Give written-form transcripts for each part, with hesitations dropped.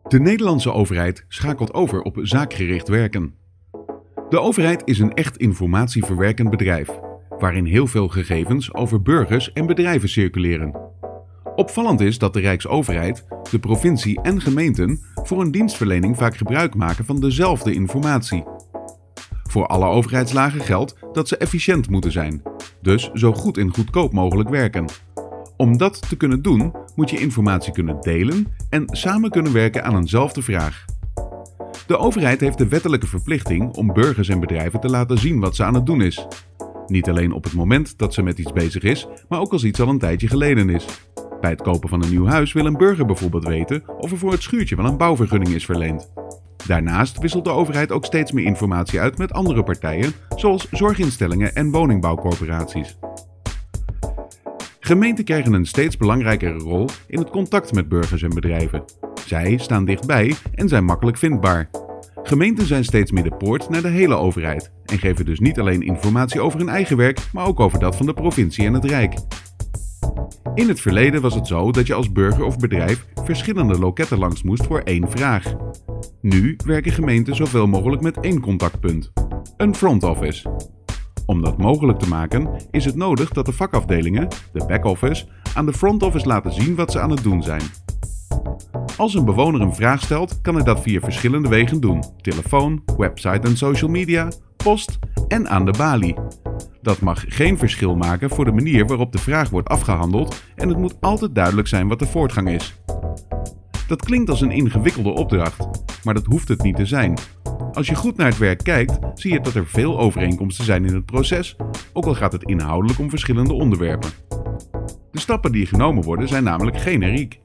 De Nederlandse overheid schakelt over op zaakgericht werken. De overheid is een echt informatieverwerkend bedrijf, waarin heel veel gegevens over burgers en bedrijven circuleren. Opvallend is dat de Rijksoverheid, de provincie en gemeenten voor een dienstverlening vaak gebruik maken van dezelfde informatie. Voor alle overheidslagen geldt dat ze efficiënt moeten zijn, dus zo goed en goedkoop mogelijk werken. Om dat te kunnen doen, moet je informatie kunnen delen en samen kunnen werken aan eenzelfde vraag. De overheid heeft de wettelijke verplichting om burgers en bedrijven te laten zien wat ze aan het doen is. Niet alleen op het moment dat ze met iets bezig is, maar ook als iets al een tijdje geleden is. Bij het kopen van een nieuw huis wil een burger bijvoorbeeld weten of er voor het schuurtje wel een bouwvergunning is verleend. Daarnaast wisselt de overheid ook steeds meer informatie uit met andere partijen, zoals zorginstellingen en woningbouwcorporaties. Gemeenten krijgen een steeds belangrijkere rol in het contact met burgers en bedrijven. Zij staan dichtbij en zijn makkelijk vindbaar. Gemeenten zijn steeds meer de poort naar de hele overheid en geven dus niet alleen informatie over hun eigen werk, maar ook over dat van de provincie en het Rijk. In het verleden was het zo dat je als burger of bedrijf verschillende loketten langs moest voor één vraag. Nu werken gemeenten zoveel mogelijk met één contactpunt: een front office. Om dat mogelijk te maken is het nodig dat de vakafdelingen, de back-office, aan de front office laten zien wat ze aan het doen zijn. Als een bewoner een vraag stelt, kan hij dat via verschillende wegen doen: telefoon, website en social media, post en aan de balie. Dat mag geen verschil maken voor de manier waarop de vraag wordt afgehandeld en het moet altijd duidelijk zijn wat de voortgang is. Dat klinkt als een ingewikkelde opdracht, maar dat hoeft het niet te zijn. Als je goed naar het werk kijkt, zie je dat er veel overeenkomsten zijn in het proces, ook al gaat het inhoudelijk om verschillende onderwerpen. De stappen die genomen worden zijn namelijk generiek.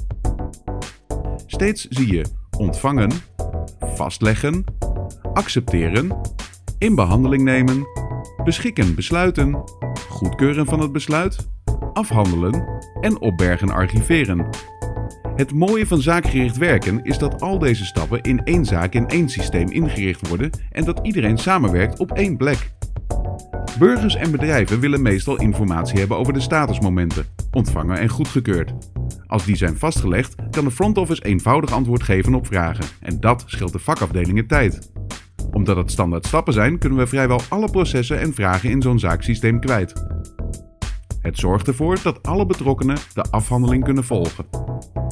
Steeds zie je ontvangen, vastleggen, accepteren, in behandeling nemen, beschikken, besluiten, goedkeuren van het besluit, afhandelen en opbergen, archiveren. Het mooie van zaakgericht werken is dat al deze stappen in één zaak in één systeem ingericht worden en dat iedereen samenwerkt op één plek. Burgers en bedrijven willen meestal informatie hebben over de statusmomenten, ontvangen en goedgekeurd. Als die zijn vastgelegd, kan de front office eenvoudig antwoord geven op vragen en dat scheelt de vakafdelingen tijd. Omdat het standaard stappen zijn, kunnen we vrijwel alle processen en vragen in zo'n zaaksysteem kwijt. Het zorgt ervoor dat alle betrokkenen de afhandeling kunnen volgen.